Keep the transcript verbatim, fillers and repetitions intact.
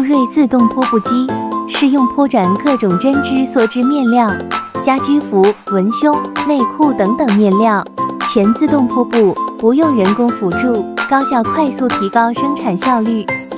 瑞自动铺布机适用铺展各种针织梭织面料、家居服、文胸、内裤等等面料，全自动铺布，不用人工辅助，高效快速提高生产效率。